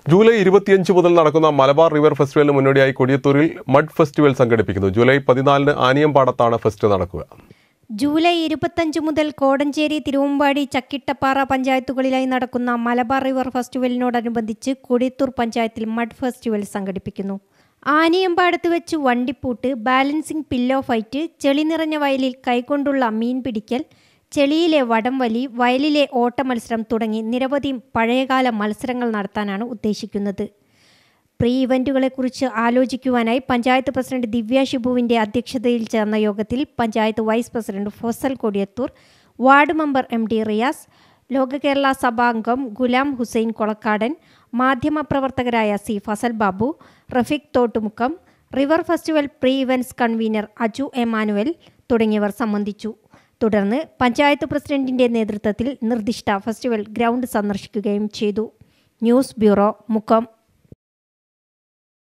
July 25 മുതൽ നടക്കുന്ന Malabar river ഫെസ്റ്റിവലിന് മുന്നോടിയായി കൊടിയത്തൂരിൽ മഡ് ഫെസ്റ്റിവൽ സംഘടിപ്പിക്കുന്നു. ജൂലൈ 14 ആനിയമ്പാടത്താണ് ഫെസ്റ്റ് നടക്കുക. ജൂലൈ 25 മുതൽ കോടഞ്ചേരി, തിരുവമ്പാടി, ചക്കിട്ടപ്പാറ പഞ്ചായത്തുകളിലായി നടക്കുന്ന മലബാർ റിവർ ഫെസ്റ്റിവലിനോടനുബന്ധിച്ച് കൊടിയത്തൂർ പഞ്ചായത്തിൽ മഡ് ഫെസ്റ്റിവൽ സംഘടിപ്പിക്കുന്നു. ആനിയമ്പാടത്ത് വെച്ച് വണ്ടിപ്പൂട്ട്, ബാലൻസിംഗ് പില്ലോ ഫൈറ്റ്, ചെളി നിറഞ്ഞ വയലിൽ കൈകൊണ്ടുള്ള മീൻ പിടിക്കൽ, ചെളിയിലെ വടംവലി, വയലിലെ ഓട്ട മത്സരം തുടങ്ങി നിരവധി പഴയകാല മത്സരങ്ങൾ നടത്താനാണ് ഉദ്ദേശിക്കുന്നത്. പ്രീ ഇവൻറ്റുകളെക്കുറിച്ച് ആലോചിക്കുവാനായി പഞ്ചായത്ത് പ്രസിഡന്റ് ദിവ്യ ഷിബുവിൻ്റെ അധ്യക്ഷതയിൽ ചേർന്ന യോഗത്തിൽ panchayat vice president Fasal Kodiyathur, ward member MD Riyas, ലോക കേരള സഭാംഗം ഗുലാം ഹുസൈൻ കൊളക്കാടൻ, മാധ്യമപ്രവർത്തകരായ C Fasal Babu, Rafeeq Thottumukkam, river festival pre events convener Aju Emmanuel തുടങ്ങിയവർ സംബന്ധിച്ചു. തുടർന്ന് പഞ്ചായത്ത് പ്രസിഡന്റിൻ്റെ നേതൃത്വത്തിൽ നിർദ്ദിഷ്ട ഫെസ്റ്റിവൽ ഗ്രൗണ്ട് സന്ദർശിക്കുകയും ചെയ്തു. News bureau, Mukkam.